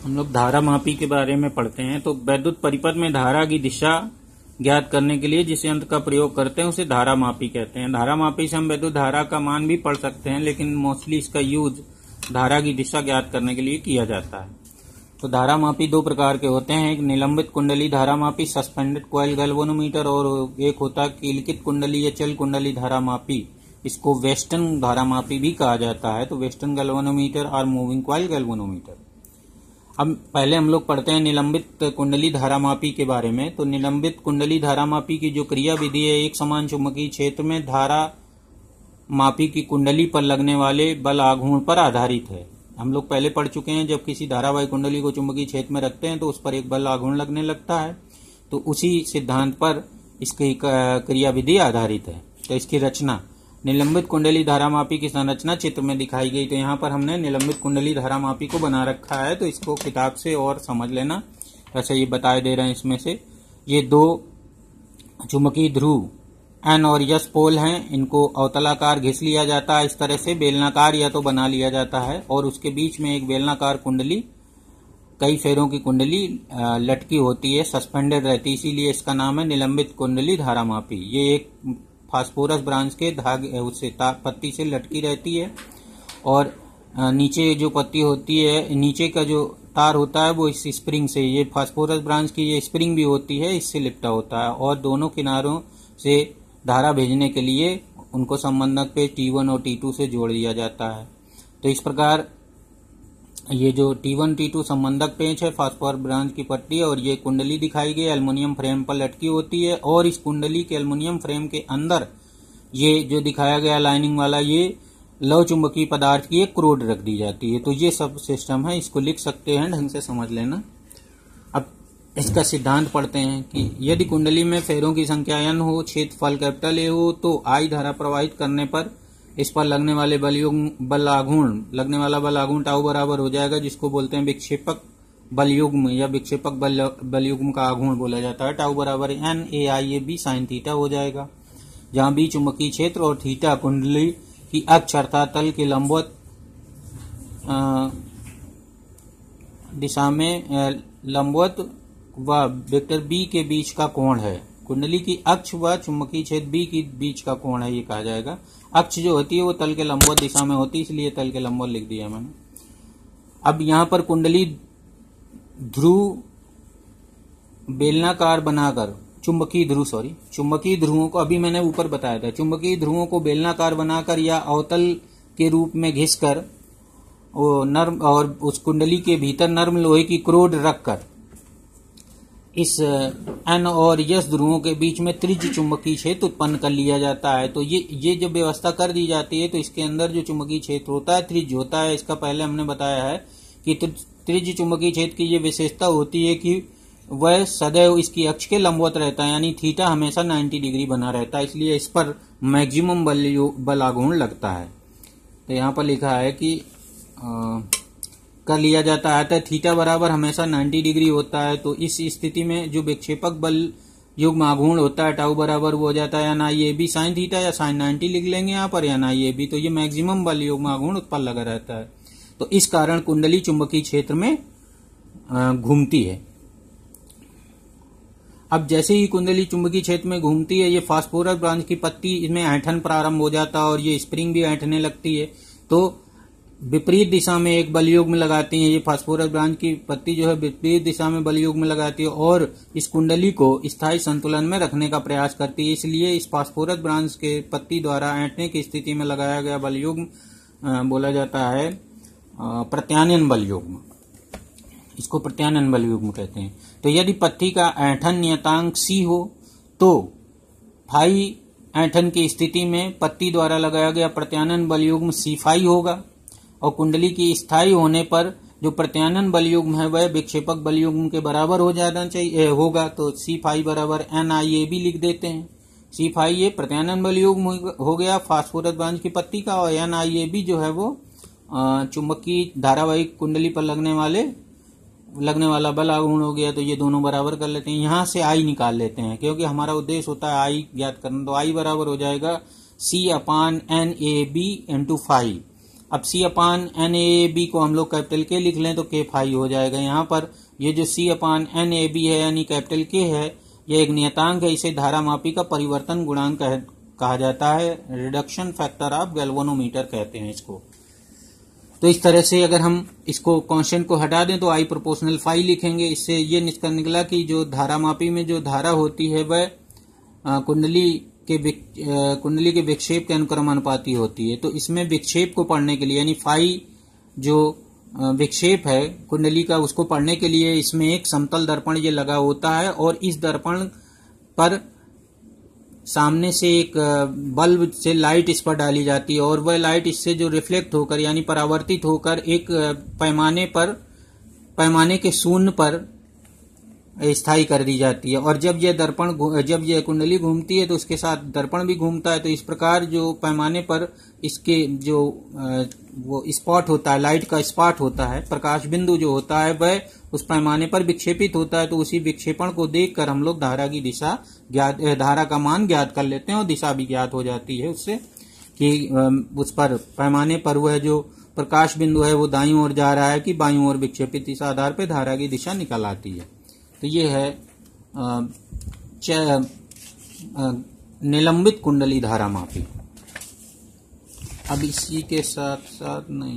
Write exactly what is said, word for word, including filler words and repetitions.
हम लोग धारा मापी के बारे में पढ़ते हैं। तो वैद्युत परिपथ में धारा की दिशा ज्ञात करने के लिए जिस यंत्र का प्रयोग करते हैं उसे धारा मापी कहते हैं। धारा मापी से हम वैद्युत धारा का मान भी पढ़ सकते हैं, लेकिन मोस्टली इसका यूज धारा की दिशा ज्ञात करने के लिए किया जाता है। तो धारा मापी दो प्रकार के होते हैं, एक निलंबित कुंडली धारा मापी सस्पेंडेड कॉइल गैल्वेनोमीटर, और एक होता है कीलकित कुंडली या चल कुंडली धारा मापी, इसको वेस्टर्न धारा मापी भी कहा जाता है। तो वेस्टर्न गैल्वेनोमीटर और मूविंग कॉइल गैल्वेनोमीटर। अब पहले हम लोग पढ़ते हैं निलंबित कुंडली धारा मापी के बारे में। तो निलंबित कुंडली धारा मापी की जो क्रिया विधि है, एक समान चुंबकीय क्षेत्र में धारा मापी की कुंडली पर लगने वाले बल आघूर्ण पर आधारित है। हम लोग पहले पढ़ चुके हैं, जब किसी धारावाही कुंडली को चुंबकीय क्षेत्र में रखते हैं तो उस पर एक बल आघूर्ण लगने लगता है। तो उसी सिद्धांत पर इसकी क्रिया विधि आधारित है। तो इसकी रचना, निलंबित कुंडली धारा मापी की संरचना चित्र में दिखाई गई। तो यहाँ पर हमने निलंबित कुंडली धारा मापी को बना रखा है, तो इसको किताब से और समझ लेना। वैसे ये बताए दे रहे हैं इसमें से, ये दो चुंबकीय ध्रुव एन और यस पोल हैं, इनको अवतलाकार घिस लिया जाता है, इस तरह से बेलनाकार या तो बना लिया जाता है, और उसके बीच में एक बेलनाकार कुंडली, कई फेरों की कुंडली लटकी होती है, सस्पेंडेड रहती है, इसीलिए इसका नाम है निलंबित कुंडली धारा मापी। ये एक फास्फोरस ब्रांच के धागे उससे पत्ती से लटकी रहती है, और नीचे जो पत्ती होती है, नीचे का जो तार होता है वो इस स्प्रिंग से, ये फास्फोरस ब्रांच की ये स्प्रिंग भी होती है, इससे लिपटा होता है, और दोनों किनारों से धारा भेजने के लिए उनको संबंधक पे टी वन और टी टू से जोड़ दिया जाता है। तो इस प्रकार ये जो टी वन टी टू संबंधक पेंच है, फास्फोरस ब्रांच की पट्टी, और ये कुंडली दिखाई गई एल्युमिनियम फ्रेम पर लटकी होती है, और इस कुंडली के एल्युमिनियम फ्रेम के अंदर ये जो दिखाया गया लाइनिंग वाला, ये लव चुंबकीय पदार्थ की एक क्रोड रख दी जाती है। तो ये सब सिस्टम है, इसको लिख सकते हैं, ढंग से समझ लेना। अब इसका सिद्धांत पढ़ते हैं कि यदि कुंडली में फेरों की संख्या एन हो, क्षेत्रफल कैपिटल ए हो, तो आई धारा प्रवाहित करने पर इस पर लगने वाले बलयुग्म बल आघूर्ण लगने वाला बल आघूर्ण टाउ बराबर हो जाएगा, जिसको बोलते हैं विक्षेपक बलयुग्म या विक्षेपक बल बलयुग्म का आघूर्ण बोला जाता है। टाउ बराबर N A I A B sine theta हो जाएगा, जहां बी चुंबकीय क्षेत्र और थीटा कुंडली की अक्ष अर्थात तल के लंबवत दिशा में लंबवत व वेक्टर बी के बीच का कोण है। कुंडली की अक्ष व चुंबकीय क्षेत्र बी के बीच का कोण है, ये कहा जाएगा। अक्ष जो होती है वो तल के लंबवत दिशा में होती है, इसलिए तल के लंबवत लिख दिया मैंने। अब यहां पर कुंडली ध्रुव बेलनाकार बनाकर चुंबकीय ध्रुव सॉरी चुंबकीय ध्रुवों को, अभी मैंने ऊपर बताया था, चुंबकीय ध्रुवों को बेलनाकार बनाकर या अवतल के रूप में घिसकर वो नर्म और उस कुंडली के भीतर नर्म लोहे की क्रोड रखकर इस एन और यस ध्रुवों के बीच में त्रिज्य चुंबकीय क्षेत्र उत्पन्न कर लिया जाता है। तो ये ये जब व्यवस्था कर दी जाती है तो इसके अंदर जो चुंबकीय क्षेत्र होता है त्रिज्य होता है। इसका पहले हमने बताया है कि त्रिज्य चुंबकीय क्षेत्र की ये विशेषता होती है कि वह सदैव इसकी अक्ष के लंबवत रहता है, यानी थीटा हमेशा नब्बे डिग्री बना रहता है, इसलिए इस पर मैक्सिमम बल बल आघूर्ण लगता है। तो यहाँ पर लिखा है कि आ, कर लिया जाता है, थीटा बराबर हमेशा नब्बे डिग्री होता है। तो इस स्थिति में जो विक्षेपक बल युग्म आघूर्ण होता है टाउ बराबर वो हो जाता है N I A B sine theta, या साइन नाइन्टी लिख लेंगे यहाँ पर, एन आई ए बी। तो ये मैक्सिमम बल युग्म आघूर्ण उत्पन्न लगा रहता है। तो इस कारण कुंडली चुंबकीय क्षेत्र में घूमती है। अब जैसे ही कुंडली चुंबकीय क्षेत्र में घूमती है, ये फास्फोरस ब्रांच की पत्ती इसमें ऐंठन प्रारंभ हो जाता है और ये स्प्रिंग भी ऐंठने लगती है। तो विपरीत दिशा में एक बलयुग्म लगाती है, ये फास्फोरस ब्रांच की पत्ती जो है विपरीत दिशा में बलयुग्म लगाती है और इस कुंडली को स्थायी संतुलन में रखने का प्रयास करती है। इसलिए इस फास्फोरस ब्रांच के पत्ती द्वारा ऐंठने की स्थिति में लगाया गया बलयुग्म बोला जाता है प्रत्यानयन बलयुग्म, इसको प्रत्यानयन बलयुग्म कहते हैं। तो यदि पत्ती का ऐंठन नियतांक सी हो तो फाई ऐंठन की स्थिति में पत्ती द्वारा लगाया गया प्रत्यानयन बलयुग्म सी फाई होगा, और कुंडली की स्थायी होने पर जो प्रत्यानयन बलयुग्म है वह विक्षेपक बलयुग्म के बराबर हो जाना चाहिए होगा। तो सी फाई बराबर एन आई ए बी लिख देते हैं। सी फाई ये प्रत्यानयन बलयुग्म हो गया फास्फोरस ब्रांच की पत्ती का, और एन आई ए बी जो है वो चुंबकीय धारावाहिक कुंडली पर लगने वाले लगने वाला बल आघूर्ण हो गया। तो ये दोनों बराबर कर लेते हैं, यहाँ से आई निकाल लेते हैं क्योंकि हमारा उद्देश्य होता है आई ज्ञात करना। तो आई बराबर हो जाएगा C upon N A B into five. अब C upon N A B को हम लोग कैपिटल के लिख लें तो के फाई हो जाएगा। यहाँ पर ये जो सी अपान एन ए बी है यानी कैपिटल के है, यह एक नियतांक है, इसे धारामापी का परिवर्तन गुणांक कहा जाता है। रिडक्शन फैक्टर ऑफ गैल्वेनोमीटर कहते हैं इसको। तो इस तरह से अगर हम इसको कांस्टेंट को हटा दें तो आई प्रोपोर्शनल फाई लिखेंगे। इससे ये निष्कर्ष निकला कि जो धारामापी में जो धारा होती है वह कुंडली के कुंडली के विक्षेप के अनुक्रमानुपाती होती है। तो इसमें विक्षेप को पढ़ने के लिए यानी फाई जो विक्षेप है कुंडली का, उसको पढ़ने के लिए इसमें एक समतल दर्पण ये लगा होता है और इस दर्पण पर सामने से एक बल्ब से लाइट इस पर डाली जाती है और वह लाइट इससे जो रिफ्लेक्ट होकर यानी परावर्तित होकर एक पैमाने पर पैमाने के शून्य पर स्थायी कर दी जाती है। और जब यह दर्पण जब यह कुंडली घूमती है तो उसके साथ दर्पण भी घूमता है। तो इस प्रकार जो पैमाने पर इसके जो वो स्पॉट होता है, लाइट का स्पॉट होता है, प्रकाश बिंदु जो होता है वह उस पैमाने पर विक्षेपित होता है। तो उसी विक्षेपण को देखकर हम लोग धारा की दिशा ज्ञात धारा का मान ज्ञात कर लेते हैं और दिशा भी ज्ञात हो जाती है उससे कि उस पर पैमाने पर वह जो प्रकाश बिंदु है वो दाईं ओर जा रहा है कि बाईं ओर विक्षेपित, इस आधार पर धारा की दिशा निकल आती है। तो ये है निलंबित कुंडली धारामापी। अब इसी के साथ साथ नहीं